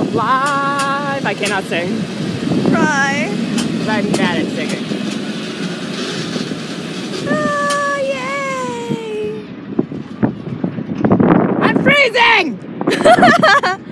myself live. I cannot sing. Try. I'm bad at singing. Oh, yay! I'm freezing!